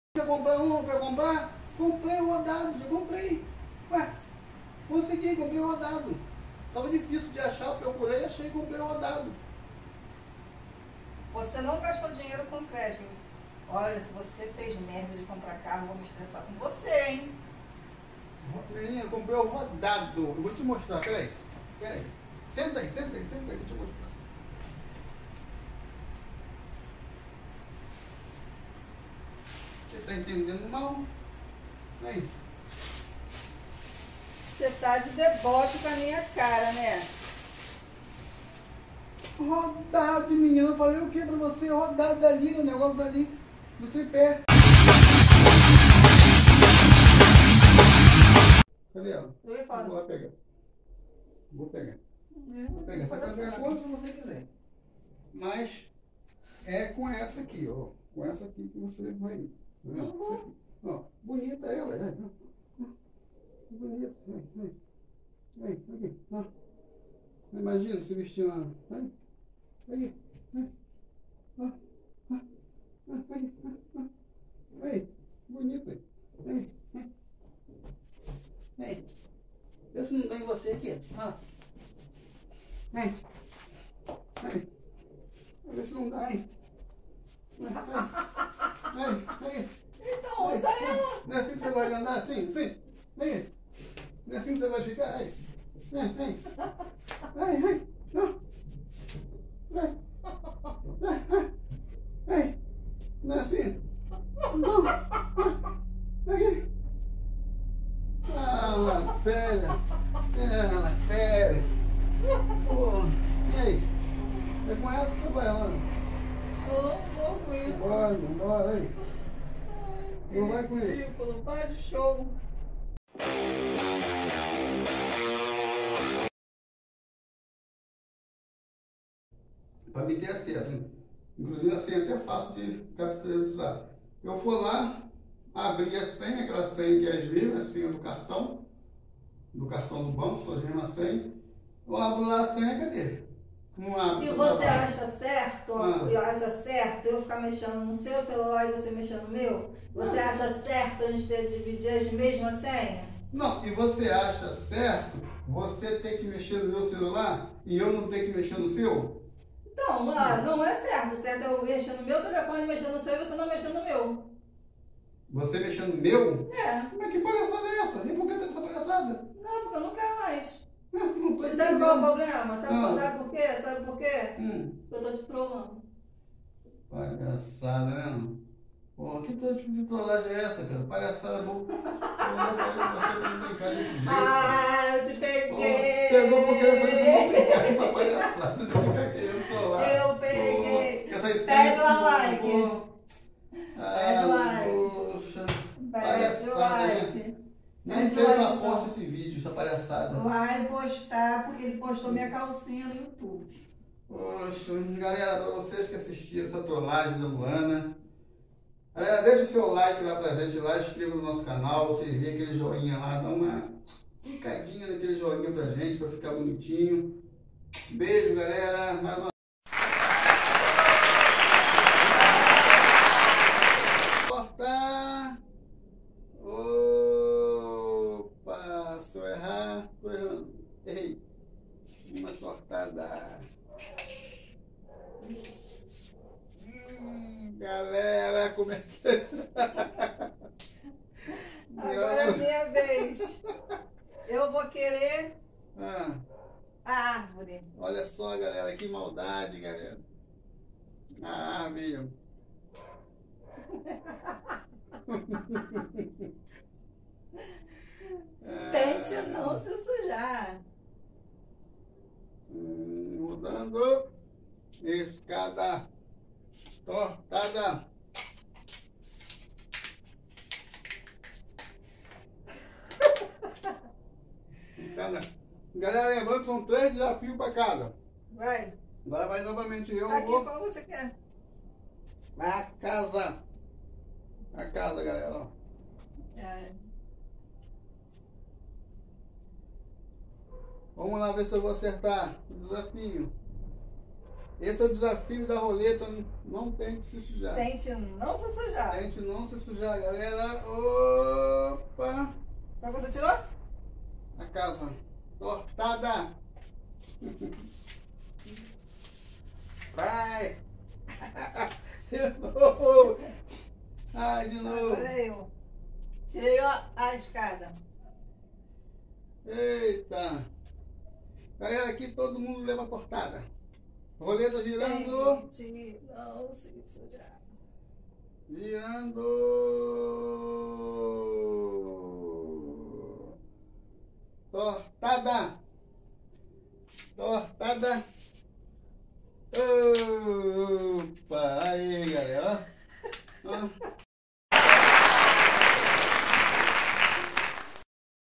Quer comprar um? Quer comprar? Comprei o rodado, já comprei. Ué, consegui, comprei o rodado. Tava difícil de achar, procurei, achei e comprei o rodado. Você não gastou dinheiro com crédito. Olha, se você fez merda de comprar carro, eu vou me estressar com você, hein? Menina, comprei o rodado. Eu vou te mostrar, peraí. Peraí. Senta aí, senta aí, senta aí, vou te mostrar. Você tá entendendo mal? Aí. Você tá de deboche com a minha cara, né? Rodado, menina. Eu falei o que pra você? Rodado dali, o negócio dali, do tripé. Cadê ela? Eu ia falar. Vou lá pegar. Vou pegar. Vou pegar. Você pode pegar quanto você quiser. Mas é com essa aqui, ó. Com essa aqui que você vai. Tá vendo? Ó, bonita ela, é. Bonita. Aí, aqui. Ó. Imagina se vestir uma. Aí. Aí. Ó. Aí. Aí. Bonita. Aí. Aí. Vê se não tem você aqui. Ó. Aí. Aí. Vê se não dá, hein? Aí. Então, usa ela. Não é assim que você vai andar? Assim, assim. Aí. Não é assim que você vai ficar? Aí. Aí. Não. Aí. Não é assim? Não. Aí. Ah, sério. Sério. Pô, e aí? É com essa que você vai lá? Eu não vou com isso. Vambora, aí. Não vai com isso. Ridículo, para de show. Para me ter acesso. Inclusive a senha é até fácil de capitalizar. Eu for lá, abrir a senha, aquela senha que é as mesmas, a senha do cartão do banco, só as mesmas senhas. Eu abro lá a senha, cadê? Não abre. E você acha certo, eu ficar mexendo no seu celular e você mexendo no meu? Você acha certo a gente ter de dividir as mesmas senhas? Não, e você acha certo você ter que mexer no meu celular e eu não ter que mexer no seu? Então, não é certo. Certo é eu mexer no meu telefone, mexer no seu e você não mexer no meu. Você mexendo no meu? É. Mas que palhaçada é essa? E por que essa palhaçada? Não, porque eu não quero mais. Não tô E sabe qual é o entendendo. problema? Sabe por quê? Sabe por quê? Eu tô te trolando. Palhaçada, né? Pô, que tipo de trollagem é essa, cara? Palhaçada boa. Eu não falei com você pra não brincar desse jeito. Ah, eu te peguei. Pô, pegou porque eu falei, não vou brincar com essa palhaçada. Não ficar querendo trollar. Eu peguei. Pô, essas Pede senhas, o like. Ah, like. poxa. Pede o Palhaçada, like. né? Nem sei se eu aposto esse vídeo, essa palhaçada. Vai postar, porque ele postou minha calcinha no YouTube. Poxa, galera, para vocês que assistiram essa trollagem da Luana, galera, deixa o seu like lá pra gente, lá, inscreva no nosso canal, vocês vê aquele joinha lá, dá uma clicadinha naquele joinha pra gente, pra ficar bonitinho. Beijo, galera, mais uma cortar. Opa, se eu errar, tô errando. Errei. Uma tortada. Galera, como é que Agora é minha vez. Eu vou querer a árvore. Olha só, galera, que maldade, galera. Meu. Tente não se sujar. Mudando. Escada. Tortada. Galera, lembrando que são 3 desafios para cada. Vai. Agora vai novamente eu. Aqui, qual você quer? A casa. A casa, galera. Ó. Vamos lá ver se eu vou acertar o desafio. Esse é o desafio da roleta, não tente se sujar. Tente não se sujar. Tente não se sujar, galera. Opa! Qual que você tirou? A casa tortada. Vai! De novo! Ai, de novo! Agora eu. Tirei a escada. Eita! Galera, aqui todo mundo leva tortada. Roleta girando. Tente não se sujar. Girando. Tortada. Tortada. Opa! Aí, galera. Ó.